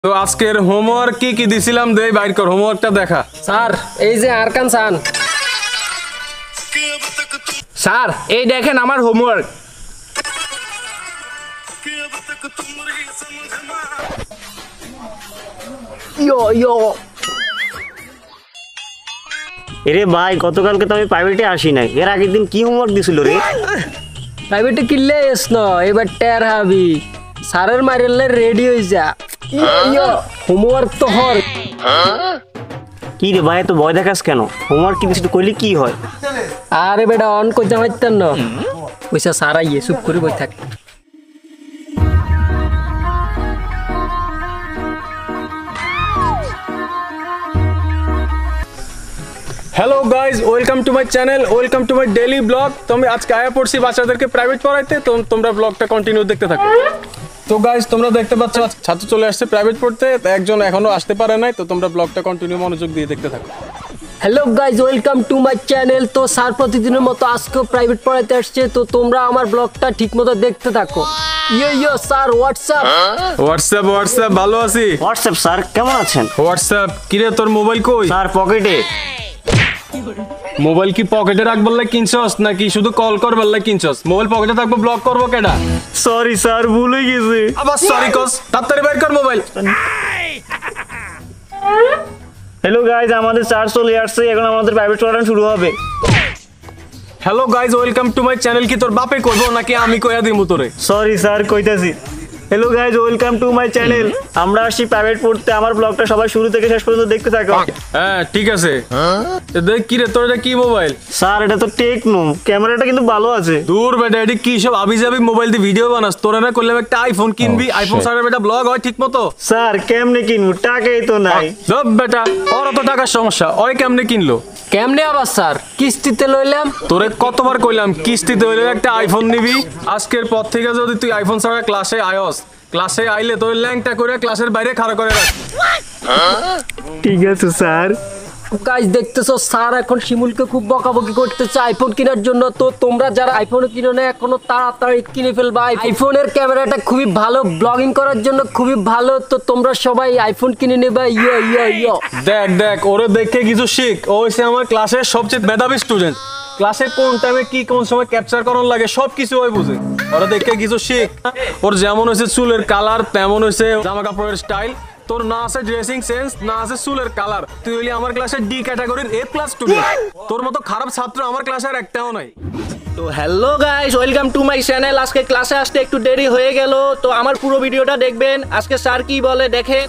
তো আজকের হোমওয়ার্ক কি দিছিলাম দেই বাইর কর হোমওয়ার্কটা দেখা। স্যার এই যে আরকান সান। স্যার এই দেখেন আমার হোমওয়ার্ক। এরে ভাই গতকালকে তো আমি প্রাইভেটে আসি নাই, এর আগের দিন কি হোমওয়ার্ক দিছিল রে? প্রাইভেটে কিনলে এস ন এবার টের হাবি স্যারের মারিলে রেডি হয়ে যা। হোমওয়ার্ক তো হর। কি রে ভাই তো ভয় দেখাস কেন? হোমওয়ার্ক কি দিছিল কইলি কি হয়? আরে বেটা অন কইতে হইতেন না, পয়সা সারাইয়ে চুপ করে বই থাক। Hello guys, welcome to my channel, welcome to my daily vlog. তো আমি আজকে আয়া পড়ছি বাচ্চাদেরকে প্রাইভেট পড়াইতে, তো তোমরা ব্লগটা কন্টিনিউ দেখতে থাকো। তো গাইজ তোমরা দেখতে পাচ্ছ ছাত্র চলে আসছে প্রাইভেট পড়তে, একজন এখনো আসতে পারে নাই, তো তোমরা ব্লগটা কন্টিনিউ মনোযোগ দিয়ে দেখতে থাকো। Hello guys, welcome to my channel. তো স্যার প্রতিদিনের মতো আজকেও প্রাইভেট পড়াইতে আসছে, তো তোমরা আমার ব্লগটা ঠিক মতো দেখতে থাকো। ইয়ো স্যার হোয়াটসঅ্যাপ। হোয়াটসঅ্যাপ ভালো আছি। হোয়াটসঅ্যাপ স্যার কেমন আছেন? হোয়াটসঅ্যাপ কিরে তোর মোবাইল কই? স্যার পকেটে। মোবাইল কি পকেটে রাখবার লাগে কিনছস নাকি শুধু কল করবার লাগে কিনছস? মোবাইল পকেটে থাকবো ব্লক করবো কেডা? সরি স্যার ভুল হয়ে গেছে। আবার সরি কস, তাড়াতাড়ি বের কর মোবাইল। হ্যালো গাইজ, আমাদের স্যার চলে আসছে, এখন আমাদের প্রাইভেট পড়ানো শুরু হবে। Hello guys, welcome to my channel. কি তোর বাপে কইবো নাকি আমি কইয়া দিমু তোরে? সরি স্যার কইতাছি। Hello guys, welcome to my channel. আমরা আসছি প্রাইভেট পড়তে, আমার ব্লগটা সবাই শুরু থেকে শেষ পর্যন্ত দেখতে থাকো। হ্যাঁ ঠিক আছে। দেখ কি রে তোর এটা কি মোবাইল? স্যার এটা তো টেকনো, ক্যামেরাটা কিন্তু ভালো আছে। দূর বেটা, এটি কি সব আবি যাবি মোবাইল দিয়ে ভিডিও বানাস? তোরা না করলে একটা আইফোন কিনবি, আইফোন ছাড়া বেটা ব্লগ হয় ঠিক মতো? স্যার কেমনে কিনবো, টাকাই তো নাই। সব বেটা ওর তো টাকার সমস্যা, ওই কেমনে কিনলো? কেমনে আবার স্যার কিস্তিতে লইলাম। তোরে কতবার কইলাম কিস্তিতে হইলে একটা আইফোন নিবি। আজকের পর থেকে যদি তুই আইফোন ছাড়া ক্লাসে আয়স, ক্লাসে আইলে তোর ল্যাংটা করে ক্লাসের বাইরে খাড়া করে রাখ। ঠিক আছে স্যার। গাইজ দেখতেছো স্যার এখন শিমুলকে খুব বকাবকি করতেছে আইফোন কেনার জন্য। তো তোমরা যারা আইফোন কিনো না এখনো তাড়াতাড়ি কিনে ফেলবা। আইফোনের ক্যামেরাটা খুবই ভালো, ব্লগিং করার জন্য খুবই ভালো। তো তোমরা সবাই আইফোন কিনে নেবা। ইয়ো দেখ ওরে দেখে কিছু শিখ। ও হইছে আমার ক্লাসের সবচেয়ে মেধাবী স্টুডেন্ট। ক্লাসে কোন টাইমে কি কোন সময় ক্যাপচার করার লাগে সব কিছু ওই বুঝে। ওরা দেখে কিছু শিখ। ওর যেমন হয়েছে চুলের কালার, তেমন হয়েছে জামা কাপড়ের স্টাইল। তোর না আছে ড্রেসিং সেন্স, না আছে চুলের কালার। তুই হইলি আমার ক্লাসের ডি ক্যাটাগরির এ প্লাস স্টুডেন্ট। তোর মতো খারাপ ছাত্র আমার ক্লাসে আর একটাও নাই। তো hello guys, welcome to my channel. আজকে ক্লাসে আসতে একটু দেরি হয়ে গেল, তো আমার পুরো ভিডিওটা দেখবেন। আজকে স্যার কি বলে দেখেন।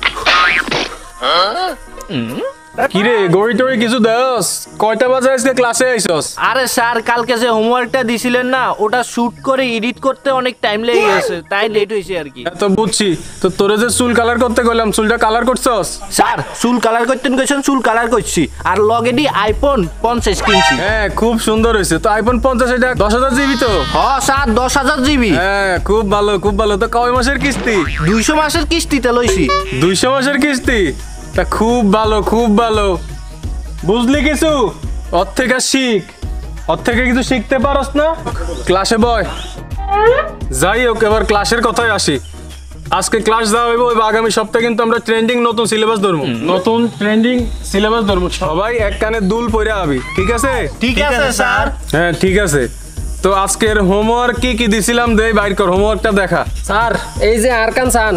কিরে গড়ি টড়ি কিছু দেস? কয়টা বাজে আজকে ক্লাসে আইছস? আরে স্যার কালকে যে হোমওয়ার্কটা দিছিলেন না, ওটা শুট করে এডিট করতে অনেক টাইম লেগে গেছে, তাই লেট হয়েছে আর কি। তো বুঝছি। তো তোরে যে চুল কালার করতে কইলাম, চুলটা কালার করছস? স্যার চুল কালার করতেন কইছেন, চুল কালার করছি। আর লগেডি আইফোন 50 কিনছি। হ্যাঁ খুব সুন্দর হয়েছে। তো আইফোন 50 এটা 10,000 জিবি তো? হ্যাঁ স্যার 10,000 জিবি। হ্যাঁ খুব ভালো খুব ভালো। তো কয় মাসের কিস্তি? 200 মাসের কিস্তিতে লইছি। 200 মাসের কিস্তি? তা খুব ভালো খুব ভালো। বুঝলি কিছু? ওর থেকে শিখ, ওর থেকে কিছু শিখতে পারস না? ক্লাসে বয়। যাই হোক এবার ক্লাসের কথায় আসি। আজকে ক্লাস দেওয়া হইব, আগামী সপ্তাহে কিন্তু আমরা ট্রেন্ডিং নতুন সিলেবাস ধরবো। নতুন ট্রেন্ডিং সিলেবাস ধরবো। সবাই এক কানে দুল পইরা আবি, ঠিক আছে? ঠিক আছে স্যার। হ্যাঁ ঠিক আছে। তো আজকের হোমওয়ার্ক কি দিছিলাম দেই বাইর কর হোমওয়ার্কটা দেখা। স্যার এই যে আরকান সান।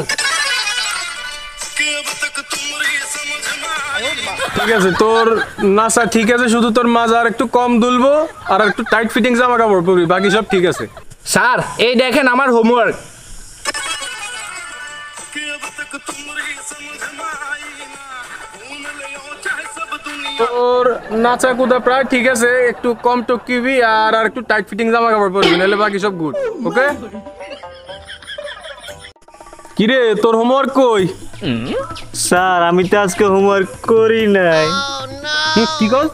ঠিক আছে তোর নাসা ঠিক আছে, শুধু তোর মাজা আর একটু কম দুলবো আর একটু টাইট ফিটিং জামা কাপড় পরবি, বাকি সব ঠিক আছে। স্যার এই দেখেন আমার হোমওয়ার্ক। তোর নাচা কুদা প্রায় ঠিক আছে, একটু কম টকিবি আর একটু টাইট ফিটিং জামা কাপড় পরবি, নাহলে বাকি সব গুড। ওকে কিরে তোর হোমওয়ার্ক কই? স্যার আমি তো আজকে হোমওয়ার্ক করি নাই। কি কর?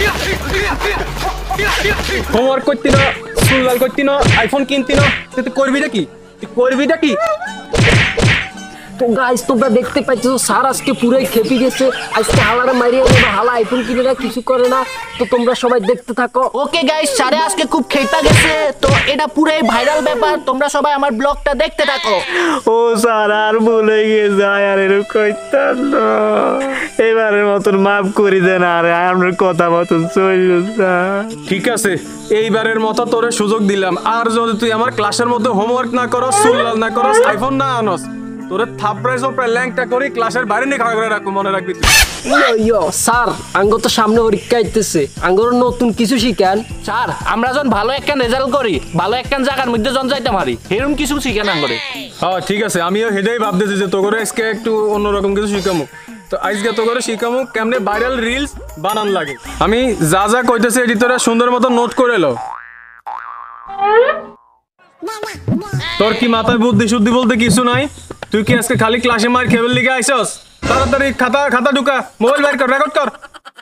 হোমওয়ার্ক করতি না, স্কুল লাল করতি না, আইফোন কিনতি না, তুই করবি নাকি? তুই করবি নাকি? তো গাইস তোমরা দেখতে পাইছো স্যার আজকে পুরোই খেপে গেছে, আজকে হালারে মারিয়ে নেবে, হালা আইফোন কিনে না কিছু করে না। তো তোমরা সবাই দেখতে থাকো। ওকে গাইস, সারে আজকে খুব খেপা গেছে, তো এটা পুরাই ভাইরাল ব্যাপার, তোমরা সবাই আমার ব্লগটা দেখতে থাকো। ও স্যার আর ভুলে গেছে, আর এরকম কইতাম না, এবারের মতন মাফ করে দেন, আর আমার কথা মতন চলল স্যার। ঠিক আছে, এইবারের মতো তোরে সুযোগ দিলাম, আর যদি তুই আমার ক্লাসের মধ্যে হোমওয়ার্ক না করস, সুল্লাল না করস, আইফোন না আনস, তোরে থাপড়াই সপড়াই ল্যাংটা করি ক্লাসের বাইরে নিয়ে খাড়া করে রাখবো, মনে রাখবি তুই। ইয়ো স্যার, আঙ্গ তো সামনে পরীক্ষা আইতেছে, আঙ্গর নতুন কিছু শিখান। স্যার আমরা যখন ভালো একটা রেজাল্ট করি, ভালো একটা জায়গার মধ্যে জন যাইতে পারি, এরকম কিছু শিখেন আঙ্গরে। হ্যাঁ ঠিক আছে, আমিও হেডেই ভাবতেছি যে তো করে আজকে একটু অন্যরকম কিছু শিখামু। তো আজকে তো করে শিখামু কেমনে ভাইরাল রিলস বানান লাগে। আমি যা যা কইতেছি এটি তোরা সুন্দর মতো নোট করে লো। তোর কি মাথায় বুদ্ধি শুদ্ধি বলতে কিছু নাই? তুই কি আজকে খালি ক্লাসে মার খেবেল লিগে আইসস? তাড়াতাড়ি খাতা ঢুকা, মোবাইল বের কর, রেকর্ড কর।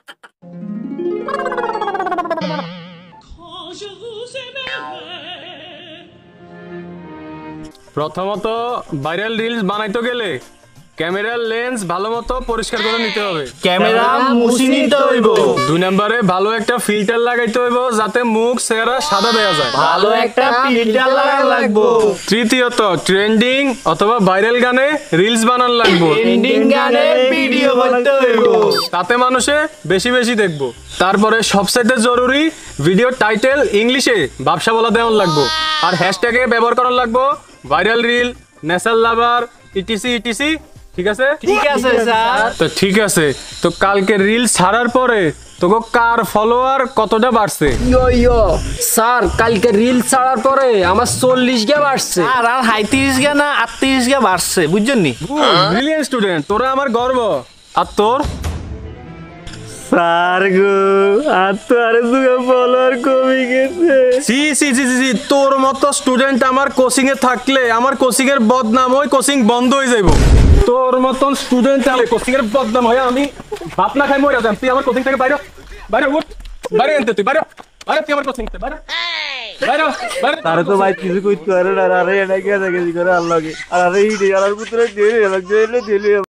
প্রথমত ভাইরাল রিলস বানাইতে গেলে ক্যামেরার লেন্স ভালো মতো পরিষ্কার করে নিতে হবে, ক্যামেরা মুছি নিতে হইব। 2 নম্বরে ভালো একটা ফিল্টার লাগাইতে হইব যাতে মুখ চেহারা সাদা দেখা যায়, ভালো একটা ফিল্টার লাগা লাগবো। তৃতীয়ত ট্রেন্ডিং অথবা ভাইরাল গানে রিলস বানান লাগবো, ট্রেন্ডিং গানে ভিডিও বানাতে হইব, তাতে মানুষে বেশি বেশি দেখবো। তারপরে সবচেয়ে জরুরি ভিডিও টাইটেল ইংলিশে ব্যবসা বলা দেওয়ান লাগবো, আর হ্যাশট্যাগে ব্যবহার করার লাগবো viral reel, nature lover, ETC ETC. ঠিক আছে? ঠিক আছে স্যার। তো ঠিক আছে, তো কালকে রিল ছাড়ার পরে তোকে কার ফলোয়ার কতটা বাড়ছে? ইয়ো স্যার, কালকে রিল ছাড়ার পরে আমার 40 গে বাড়ছে। আর 37 গে না 38 গে বাড়ছে, বুঝছেন নি? ব্রিলিয়ান্ট স্টুডেন্ট, তোরা আমার গর্ব। আর তোর? স্যার গো, আর তো আরে দুটো ফলোয়ার কমে গেছে। সি সি সি সি, তোর মতো স্টুডেন্ট আমার কোচিং এ থাকলে আমার কোচিং এর বদনাম হয়, কোচিং বন্ধ হয়ে যাইব। তোর মতন স্টুডেন্ট আমার কোচিং এর বদনাম হয়, আমি ভাত না খাই মরে যাম। তুই আমার কোচিং থেকে বাইরে বাইরে উঠ, বাইরে আনতে তুই বাইরে, বাইরে তুই আমার কোচিং থেকে বাইরে বাইরে বাইরে। তারে তো ভাই কিছু কইতে পারে না, আরে এটা কে দেখে করে আল্লাহকে, আর আরে এই আর পুত্র দিয়ে দিলে